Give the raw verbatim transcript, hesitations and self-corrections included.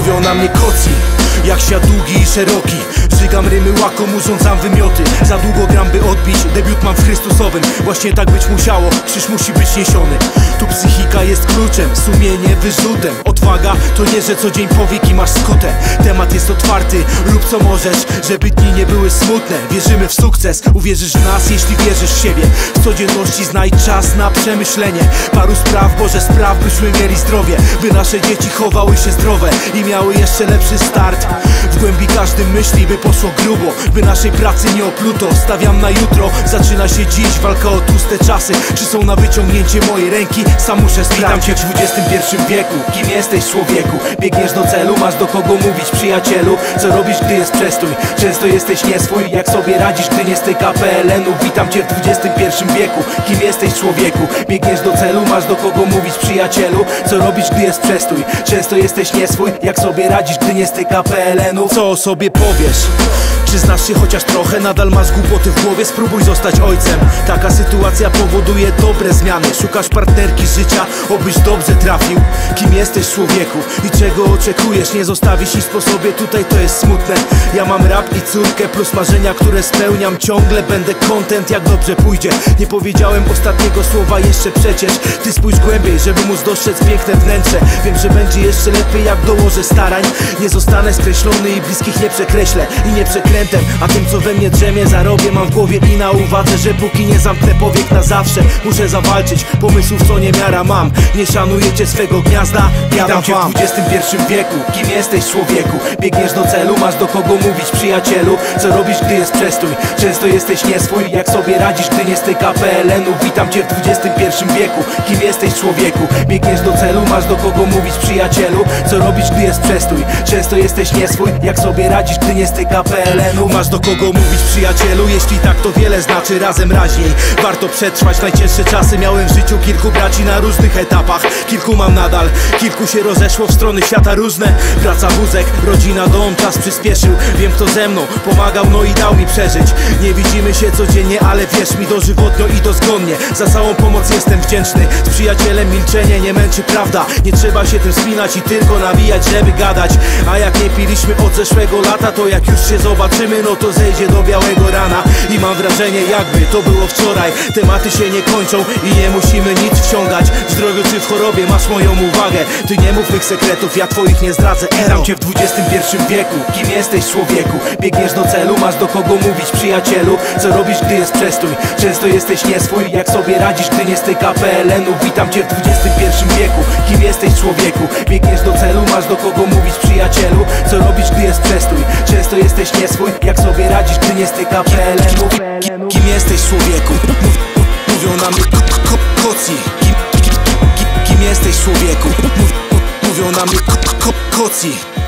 Mówią na mnie koci, jak świat długi i szeroki. Żygam rymy, łakom, urządzam wymioty. Za długo gram, by odbić, debiut mam w Chrystusowym. Właśnie tak być musiało, krzyż musi być niesiony. Tu psychika jest kluczem, sumienie wyrzutem. Odwaga to nie, że co dzień powieki masz skutę. Temat jest otwarty, rób co możesz, żeby dni nie były smutne. Wierzymy w sukces, uwierzysz w nas, jeśli wierzysz w siebie. W codzienności znajdź czas na przemyślenie paru spraw, Boże spraw, byśmy mieli zdrowie, by nasze dzieci chowały się zdrowe i miały jeszcze lepszy start. W głębi każdy myśli, by poszło grubo, by naszej pracy nie opluto. Stawiam na jutro, zaczyna się dziś, walka o tłuste czasy. Czy są na wyciągnięcie mojej ręki? Sam muszę sprawdzić. Witam cię w dwudziestym pierwszym wieku, kim jesteś, człowieku? Biegniesz do celu, masz do kogo mówić, przyjacielu. Co robisz, gdy jest przestój? Często jesteś nieswój, jak sobie radzisz, gdy nie styka P L N-u? Witam cię w dwudziestym pierwszym wieku, kim jesteś, człowieku? Biegniesz do celu, masz do kogo mówić, przyjacielu. Co robisz, gdy jest przestój? Często jesteś nieswój, jak sobie radzisz, gdy nie styka P L N-u? Co o sobie powiesz? Czy znasz się chociaż trochę? Nadal masz głupoty w głowie? Spróbuj zostać ojcem. Taka sytuacja powoduje dobre zmiany. Szukasz partnerki życia, obyś dobrze trafił. Kim jesteś, człowieku? I czego oczekujesz? Nie zostawisz nic po sobie, tutaj to jest smutne. Ja mam rap i córkę, plus marzenia, które spełniam. Ciągle będę content, jak dobrze pójdzie. Nie powiedziałem ostatniego słowa jeszcze przecież. Ty spójrz głębiej, żeby móc dostrzec piękne wnętrze. Wiem, że będzie jeszcze lepiej, jak dołożę starań. Nie zostanę skreślony i bliskich nie przekreślę i nie przekręcę. A tym, co we mnie drzemie, zarobię mam w głowie i na uwadze, że póki nie zamknę powiek na zawsze, muszę zawalczyć, pomysłów co niemiara mam. Nie szanujecie swego gniazda? Witam cię w dwudziestym pierwszym wieku, kim jesteś, człowieku? Biegniesz do celu, masz do kogo mówić, przyjacielu. Co robisz, gdy jest przestój? Często jesteś nieswój, jak sobie radzisz, gdy nie styka P L N-u? Witam cię w dwudziestym pierwszym wieku, kim jesteś, człowieku? Biegniesz do celu, masz do kogo mówić, przyjacielu. Co robisz, gdy jest przestój? Często jesteś nieswój, jak sobie radzisz, gdy nie styka P L N-u? Masz do kogo mówić, przyjacielu? Jeśli tak, to wiele znaczy, razem raźniej. Warto przetrwać najcięższe czasy. Miałem w życiu kilku braci na różnych etapach. Kilku mam nadal, kilku się rozeszło w strony świata różne. Praca, wózek, rodzina, dom, czas przyspieszył. Wiem, kto ze mną pomagał, no i dał mi przeżyć. Nie widzimy się codziennie, ale wierz mi, dożywotnio i dozgonnie. Za całą pomoc jestem wdzięczny. Z przyjacielem milczenie nie męczy, prawda? Nie trzeba się tym spinać i tylko nawijać, żeby gadać. A jak nie piliśmy od zeszłego lata, to jak już się zobaczymy, no to zejdzie do białego rana. I mam wrażenie, jakby to było wczoraj. Tematy się nie kończą i nie musimy nic wciągać. W zdrowiu czy w chorobie masz moją uwagę. Ty nie mów mych sekretów, ja twoich nie zdradzę. Witam cię w dwudziestym pierwszym wieku, kim jesteś, człowieku? Biegniesz do celu, masz do kogo mówić, przyjacielu. Co robisz, gdy jest przestój? Często jesteś nieswój, jak sobie radzisz, gdy nie styka P L N-u? Witam cię w dwudziestym pierwszym wieku, kim jesteś, człowieku? Biegniesz do celu, masz do kogo mówić, przyjacielu. Co robisz, gdy jest przestój? Często jesteś nieswój, jak sobie radzisz, gdy nie styka P L N-u? Kim jesteś, człowieku? Mówią na mnie koci. Kim jesteś, człowieku? Mówią na mnie koci.